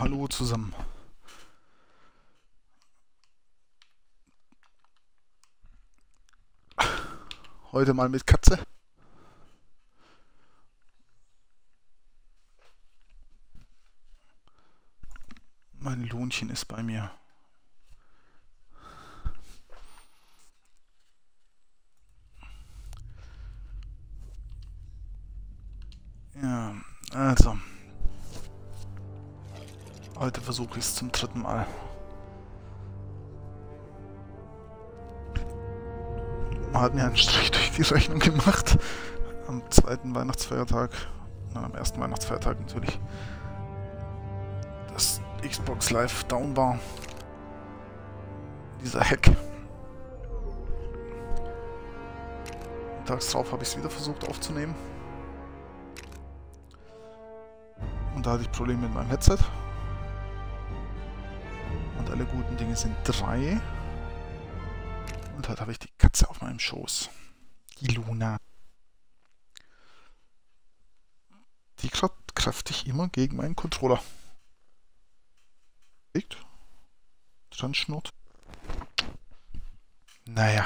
Hallo zusammen. Heute mal mit Katze. Mein Lohnchen ist bei mir. Ja, also. Heute versuche ich es zum 3. Mal. Man hat mir einen Strich durch die Rechnung gemacht. Am 2. Weihnachtsfeiertag. Nein, am 1. Weihnachtsfeiertag natürlich. Dass Xbox Live down war. Dieser Hack. Tags drauf habe ich es wieder versucht aufzunehmen. Und da hatte ich Probleme mit meinem Headset. Und alle guten Dinge sind 3. Und heute habe ich die Katze auf meinem Schoß. Die Luna. Die gerade kräftig immer gegen meinen Controller. Liegt. Dran schnurrt. Naja.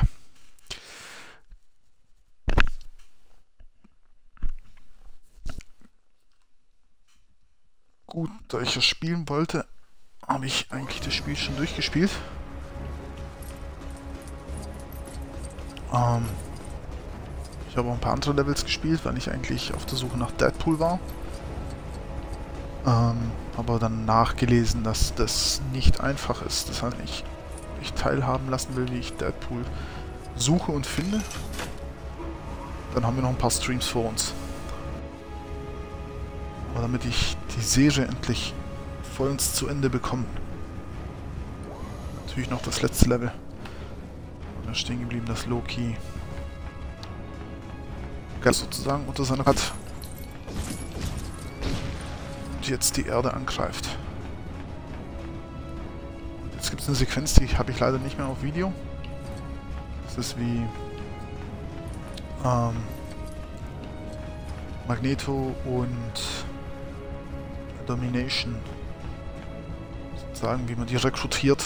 Gut, da ich das spielen wollte, habe ich eigentlich das Spiel schon durchgespielt. Ich habe auch ein paar andere Levels gespielt, weil ich eigentlich auf der Suche nach Deadpool war. Aber dann nachgelesen, dass das nicht einfach ist. Das heißt, ich teilhaben lassen will, wie ich Deadpool suche und finde. Dann haben wir noch ein paar Streams vor uns. Aber damit ich die Serie endlich vollends zu Ende bekomme. Natürlich noch das letzte Level. Und da stehen geblieben, dass Loki sozusagen unter seiner Hand und jetzt die Erde angreift. Und jetzt gibt es eine Sequenz, die habe ich leider nicht mehr auf Video. Das ist wie Magneto und Domination, sozusagen, wie man die rekrutiert.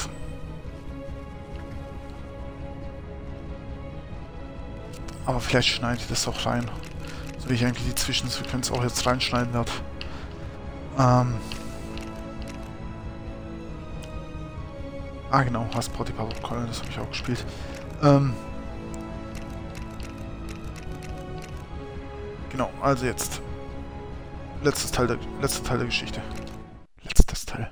Aber vielleicht schneide ich das auch rein, so wie ich eigentlich die Zwischensequenz auch jetzt reinschneiden werde. Genau, Hasparty Protokoll, das habe ich auch gespielt. Genau, also jetzt. Letzter Teil der Geschichte. Letztes Teil.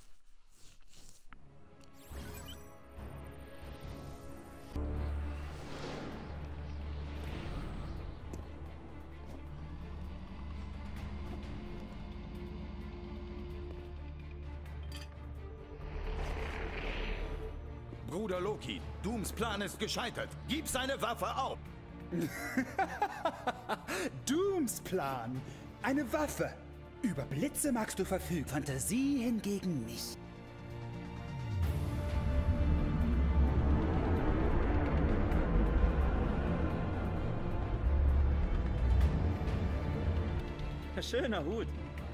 Bruder Loki, Dooms Plan ist gescheitert. Gib seine Waffe auf! Dooms Plan. Eine Waffe. Über Blitze magst du verfügen, Fantasie hingegen nicht. Schöner Hut.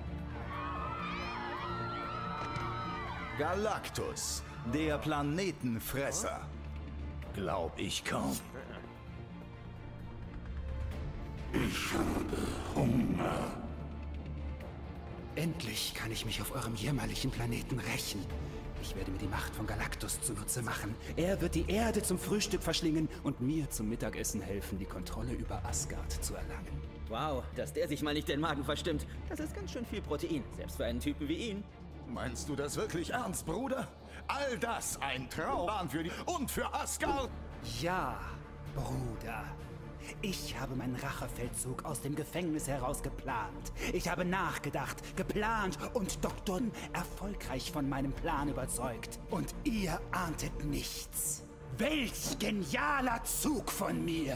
Galactus, der Planetenfresser. Glaub ich kaum. Ich habe Hunger. Endlich kann ich mich auf eurem jämmerlichen Planeten rächen. Ich werde mir die Macht von Galactus zunutze machen. Er wird die Erde zum Frühstück verschlingen und mir zum Mittagessen helfen, die Kontrolle über Asgard zu erlangen. Wow, dass der sich mal nicht den Magen verstimmt. Das ist ganz schön viel Protein, selbst für einen Typen wie ihn. Meinst du das wirklich ernst, Bruder? All das ein Traum für die und für Asgard? Ja, Bruder. Ich habe meinen Rachefeldzug aus dem Gefängnis heraus geplant. Ich habe nachgedacht, geplant und Dr. erfolgreich von meinem Plan überzeugt. Und ihr ahntet nichts. Welch genialer Zug von mir!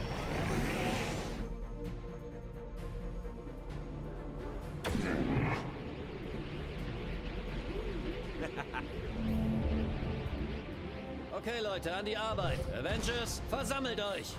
Okay, Leute, an die Arbeit. Avengers, versammelt euch!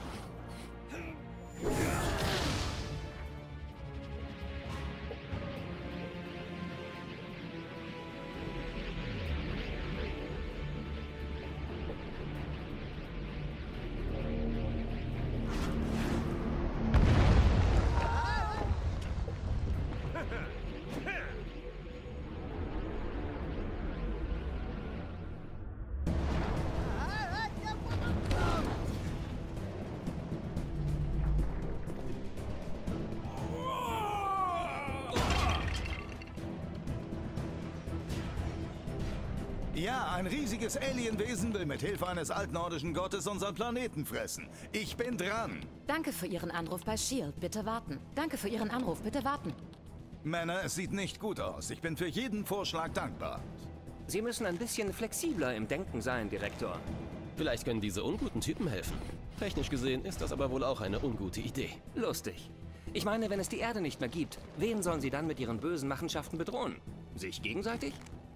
Ja, ein riesiges Alienwesen will mit Hilfe eines altnordischen Gottes unseren Planeten fressen. Ich bin dran. Danke für Ihren Anruf bei S.H.I.E.L.D. Bitte warten. Danke für Ihren Anruf. Bitte warten. Männer, es sieht nicht gut aus. Ich bin für jeden Vorschlag dankbar. Sie müssen ein bisschen flexibler im Denken sein, Direktor. Vielleicht können diese unguten Typen helfen. Technisch gesehen ist das aber wohl auch eine ungute Idee. Lustig. Ich meine, wenn es die Erde nicht mehr gibt, wen sollen sie dann mit ihren bösen Machenschaften bedrohen? Sich gegenseitig?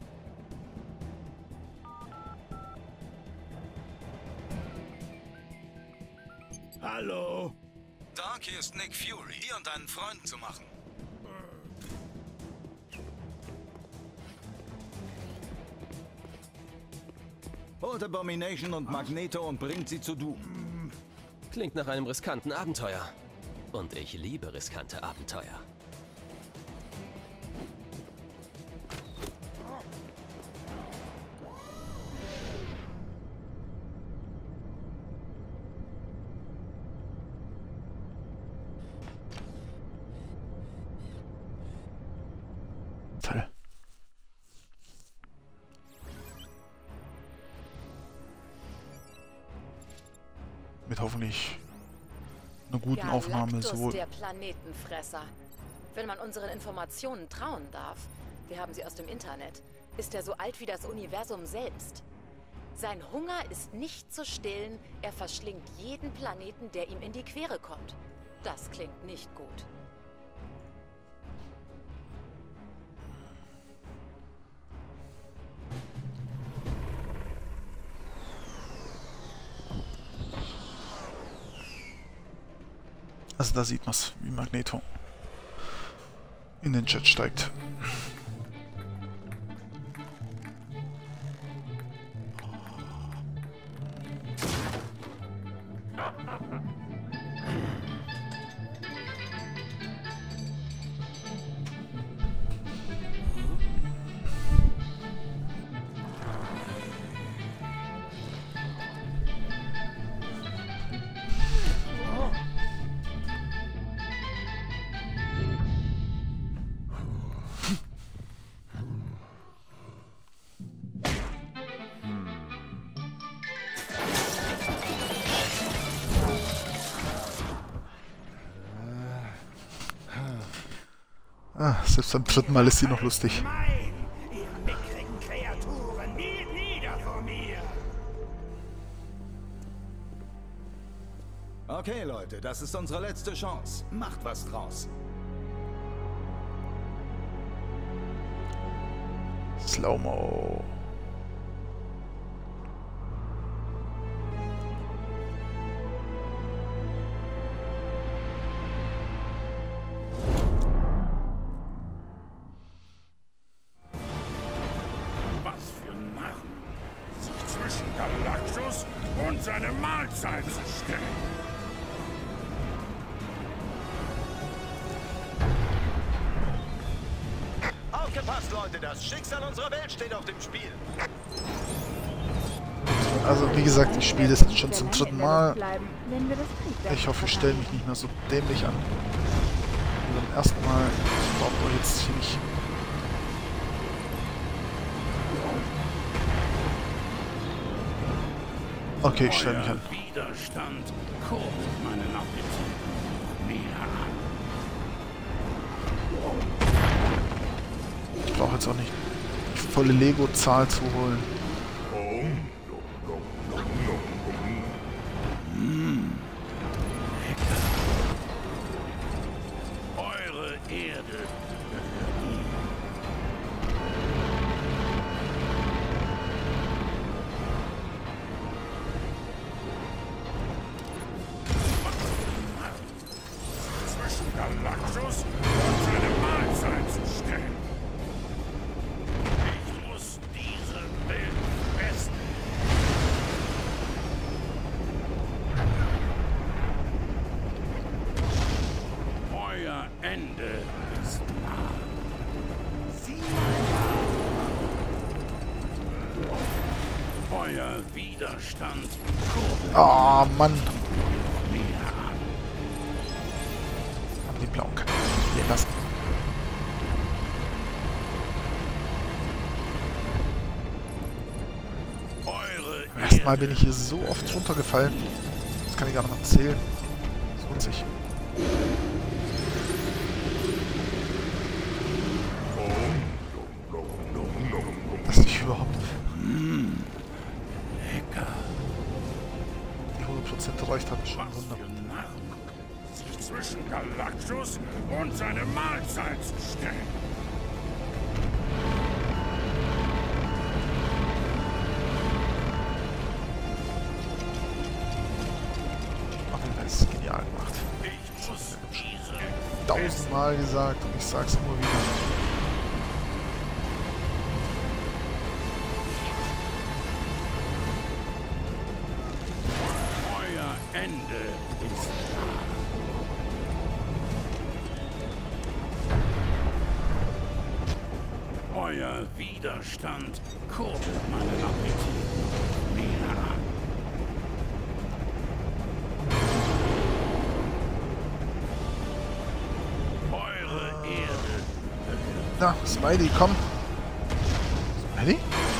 Hallo? Doc, hier ist Nick Fury. Dir und deinen Freunden zu machen. Holt Abomination und Magneto und bringt sie zu Doom. Klingt nach einem riskanten Abenteuer. Und ich liebe riskante Abenteuer. Toll. Mit hoffentlich einer guten Aufnahme Galactus, sowohl. der Planetenfresser. Wenn man unseren Informationen trauen darf, wir haben sie aus dem Internet, ist er so alt wie das Universum selbst. Sein Hunger ist nicht zu stillen, er verschlingt jeden Planeten, der ihm in die Quere kommt. Das klingt nicht gut. Also da sieht man es, wie Magneto in den Jet steigt. Ah, selbst beim dritten Mal ist sie noch lustig. Nein, ihr mickrigen Kreaturen, nieder vor mir! Okay, Leute, das ist unsere letzte Chance. Macht was draus. Slow-Mo. Was für Narren, sich zwischen Galactus und seine Mahlzeit zu stellen. Aufgepasst, Leute, das Schicksal unserer Welt steht auf dem Spiel. Also wie gesagt, ich spiele das jetzt schon zum dritten Mal. Ich hoffe, ich stelle mich nicht mehr so dämlich an. Wie beim ersten Mal. Ich brauche euch jetzt hier nicht. Okay, ich stelle mich an. Widerstand kurbelt meinen Appetit wieder an. Ich brauche jetzt auch nicht die volle Lego-Zahl zu holen. Eure Erde. Zwischen Galactus und seine Mahlzeit zu stellen. Ich muss diese Welt fressen. Euer Ende ist nah. Euer Widerstand kurbelt Ah, Mann. wieder an. Haben die blauen Kanonen hier lassen. letzten Mal bin ich hier so oft runtergefallen. Das kann ich gar nicht mal zählen. Das lohnt sich. Das ist nicht überhaupt. Lecker. Die 100% erreicht habe, schon Was Wunder. für Narren. Sich zwischen Galactus und seine Mahlzeit zu stellen. Das ist genial gemacht. Ich muss diese 1000-mal gesagt und ich sag's immer wieder. Euer Ende ist nah. Euer Widerstand kurbelt meinen Appetit noch mehr an. Na, Smiley, komm. Smiley?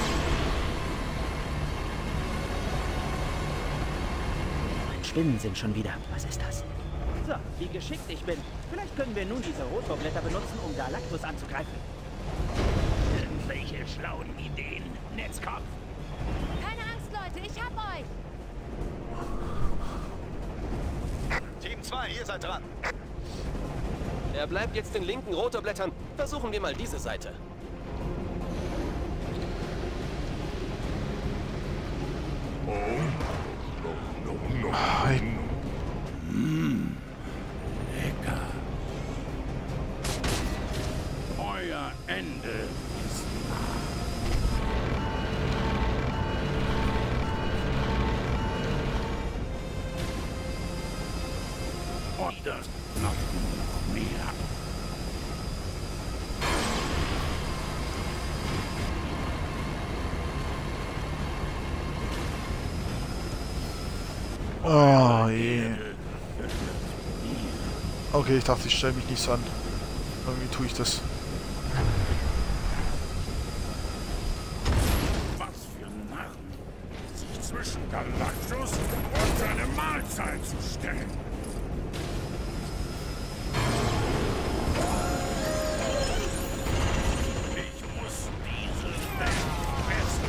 Spinnen sind schon wieder. Was ist das? So, wie geschickt ich bin. Vielleicht können wir nun diese Rotorblätter benutzen, um Galactus anzugreifen. Irgendwelche schlauen Ideen, Netzkopf. Keine Angst, Leute, ich hab euch. Team 2, ihr seid dran. Er bleibt jetzt in linken Rotorblättern. Versuchen wir mal diese Seite. Lecker. Euer Ende ist nah. Und das noch mehr. Oh je. Okay, ich dachte, ich stelle mich nicht so an. Irgendwie tue ich das. Was für Narren, sich zwischen Galactus und seine Mahlzeit zu stellen. Ich muss diese Welt fressen.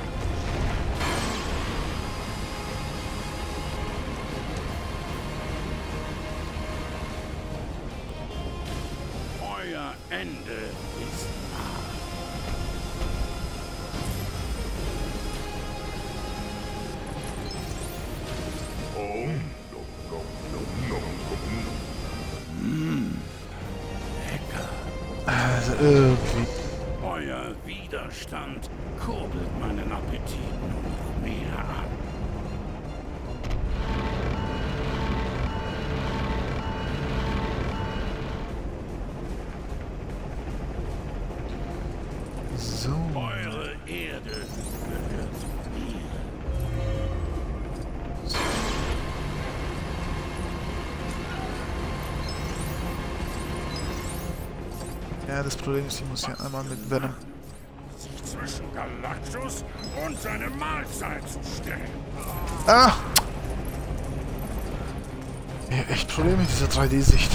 Euer Ende ist nah. Lecker. Also irgendwie. Euer Widerstand kurbelt meinen Appetit nur noch mehr an. So. Eure Erde gehört mir. Ja, das Problem ist, ich muss hier einmal mit Venom. Sich zwischen Galactus und seine Mahlzeit zu stellen. Ah! Ja, echt Probleme mit dieser 3D-Sicht.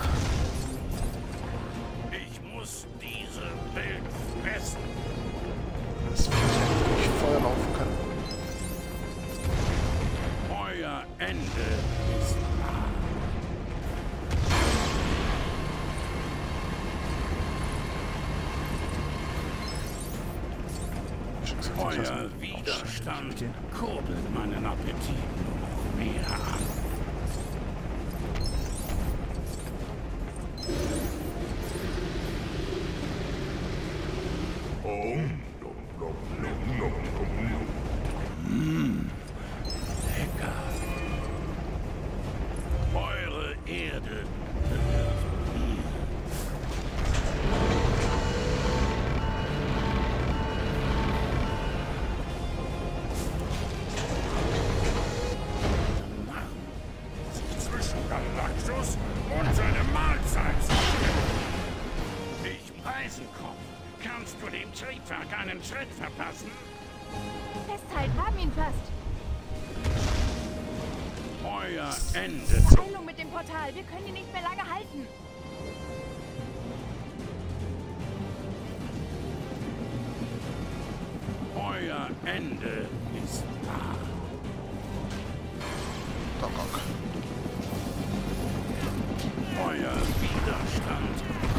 Ich muss diese Welt fressen. Das will ich ja nicht durch Feuer laufen können. Euer Ende ist nah. Euer Widerstand kurbelt meinen Appetit nur noch mehr an. Lecker. Eure Erde gehört mir. Sich zwischen Galactus und seine Mahlzeit zu stellen. Ich Eisenkopf. Kannst du dem Triebwerk einen Schritt verpassen? Festhalten, haben ihn fast. Euer Ende. Heilung mit dem Portal. Wir können ihn nicht mehr lange halten. Euer Ende ist nah. Dank. Euer Widerstand.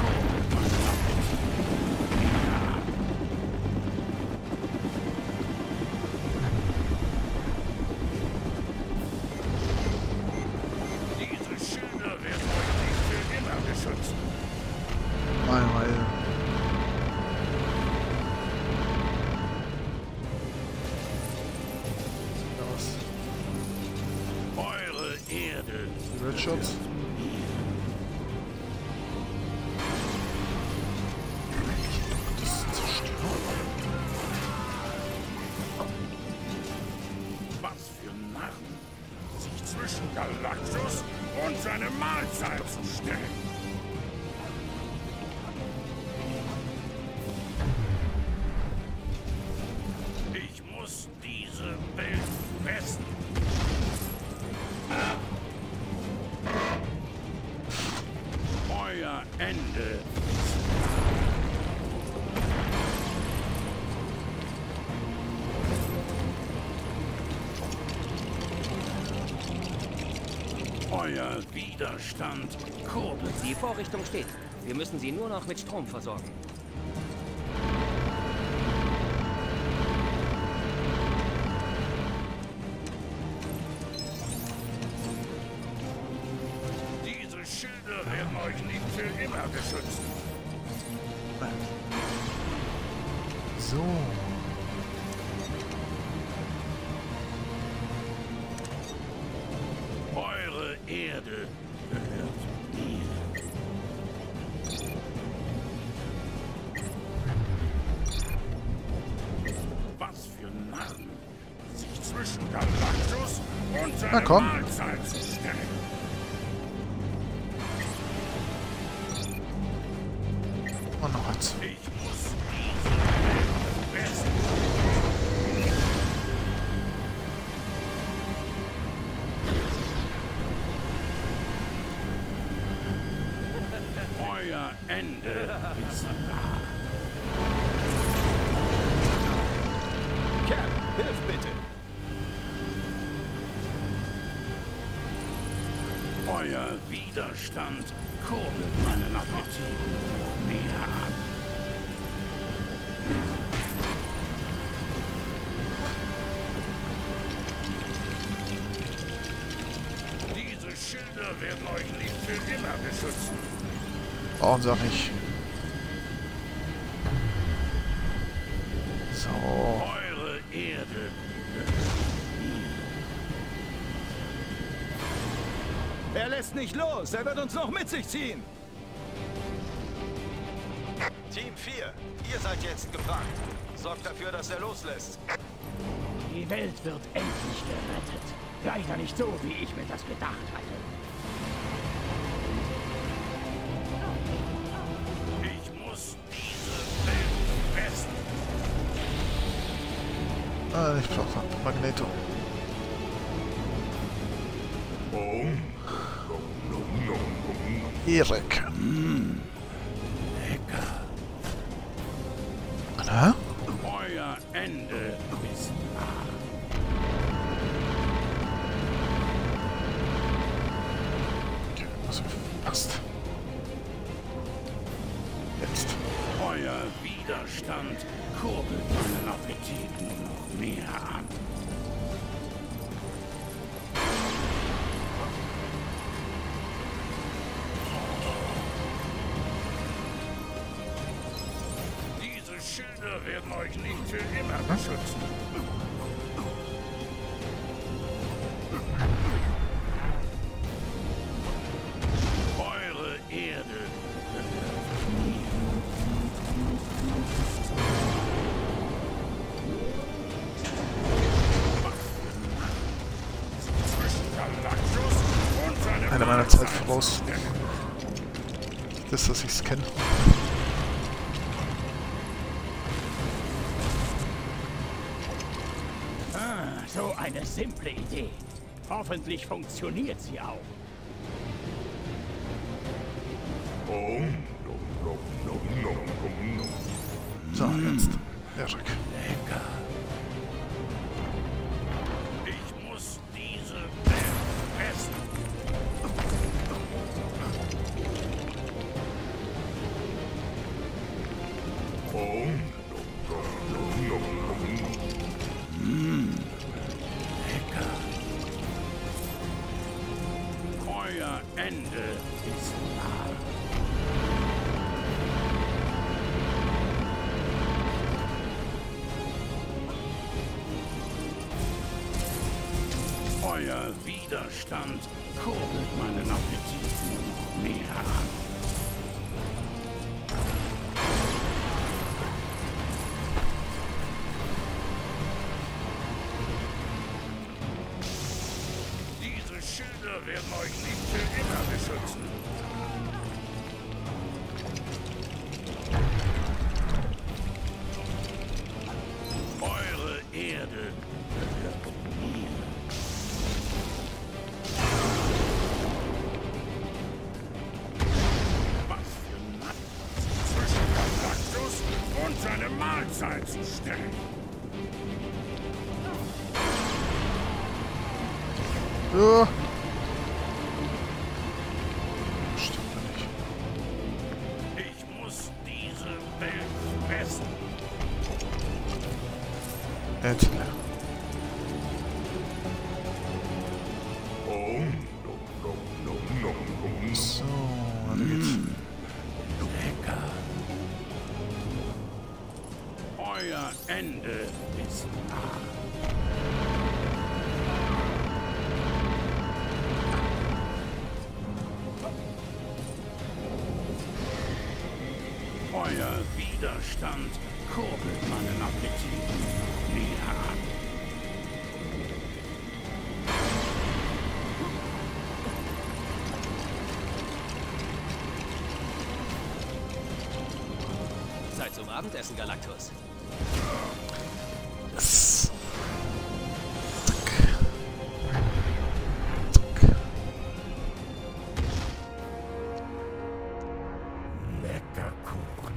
Diese Schilder werden euch nicht für immer beschützen. Mal. Eure Erde. Die Red Shots. Was für Narren, sich zwischen Galactus und seine Mahlzeit zu stellen. Ich muss diese Welt fressen. Euer Ende. Euer Widerstand kurbelt. Die Vorrichtung steht. Wir müssen sie nur noch mit Strom versorgen. Diese Schilder werden euch nicht für immer beschützen. So. Eure Erde gehört mir. Was für Narren, sich zwischen Galactus und seine komm. Mahlzeit zu stellen. Und noch eins. Ich muss diese Welt fressen. Euer Ende ist nah. Cap, hilf bitte. Euer Widerstand kurbelt meinen Appetit mehr an. Diese Schilder werden euch nicht für immer beschützen. Brauchen sie auch nicht. So. Eure Erde Er lässt nicht los. Er wird uns noch mit sich ziehen. Team 4, ihr seid jetzt gefragt. Sorgt dafür, dass er loslässt. Die Welt wird endlich gerettet. Leider nicht so, wie ich mir das gedacht hatte. Ich muss diese Welt fressen. Ah, ich brauche Magneto. Erik. Lecker. Hä? Euer Ende ist nah. Okay, was passt. Jetzt. Euer Widerstand kurbelt meinen Appetit nur noch mehr an. Diese Schilder werden euch nicht für immer beschützen. Eure Erde gehört mir. Einer meiner Zeit voraus. Das, dass ich's kenne. So eine simple Idee. Hoffentlich funktioniert sie auch. So, jetzt. Erik. Lecker. Ich muss diese Welt essen. Lecker. Euer Ende ist nah. Euer Widerstand kurbelt meinen Appetit nur noch mehr an. Diese Schilder werden euch nicht für immer beschützen. Eure Erde gehört mir. Was für Nacht zwischen Galactus und seine Mahlzeit zu stellen. Ja. Stimmt ja nicht. Ich muss diese Welt essen. Jetzt. So, weiter geht's. Lecker. Euer Ende ist nah. Euer Widerstand kurbelt meinen Appetit näher an. Zeit zum Abendessen, Galactus. Yes. Zack. Zack. Lecker Kuchen.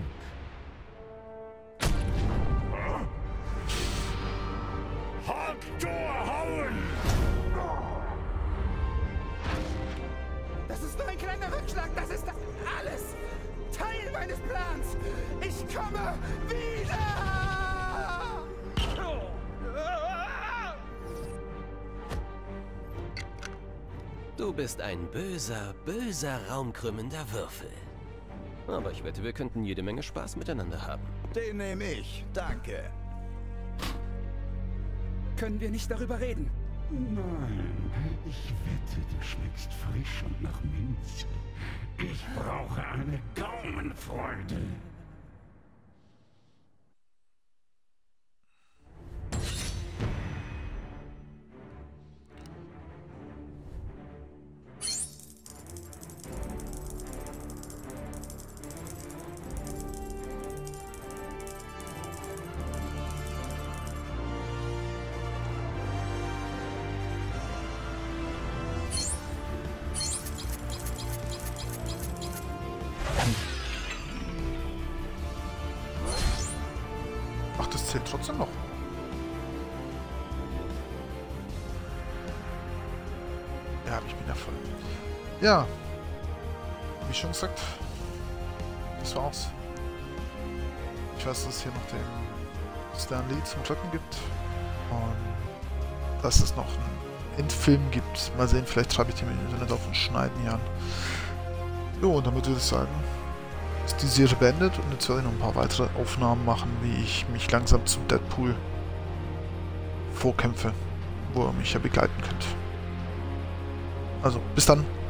Haupttorhauen! Das ist nur ein kleiner Rückschlag. Das ist alles Teil meines Plans. Ich komme wieder! Du bist ein böser, böser raumkrümmender Würfel. Aber ich wette, wir könnten jede Menge Spaß miteinander haben. Den nehme ich. Danke. Können wir nicht darüber reden? Nein, ich wette, du schmeckst frisch und nach Minze. Ich brauche eine Gaumenfreude. Ach, das zählt trotzdem noch. Ja, ich bin ja voll. Ja. Wie schon gesagt, das war's. Ich weiß, dass es hier noch den Stan Lee zum Drücken gibt. Und dass es noch einen Endfilm gibt. Mal sehen, vielleicht schreibe ich den im Internet auf und schneiden hier an. Jo, und damit würde ich sagen, ist die Serie beendet und jetzt werde ich noch ein paar weitere Aufnahmen machen, wie ich mich langsam zum Deadpool vorkämpfe, wo ihr mich ja begleiten könnt. Also, bis dann!